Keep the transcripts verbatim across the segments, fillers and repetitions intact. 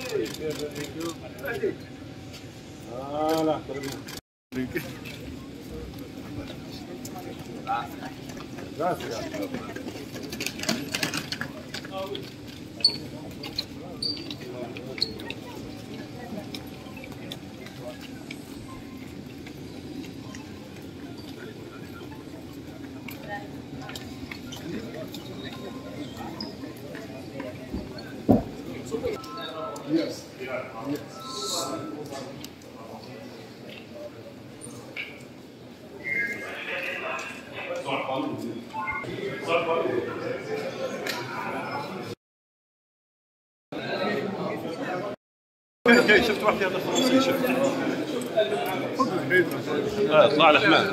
Voilà. Gracias. Yes. Yes. كاين شفت واحد يهضر فرنسي شفت اه طلع على حمام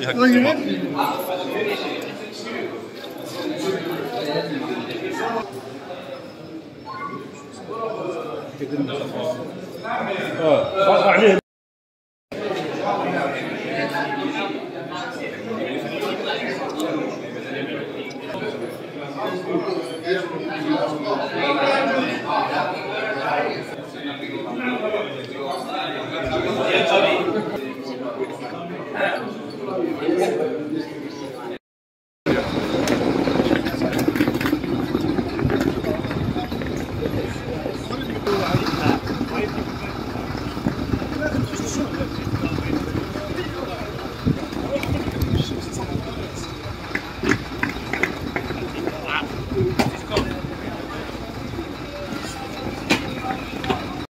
اه عليه Thank you.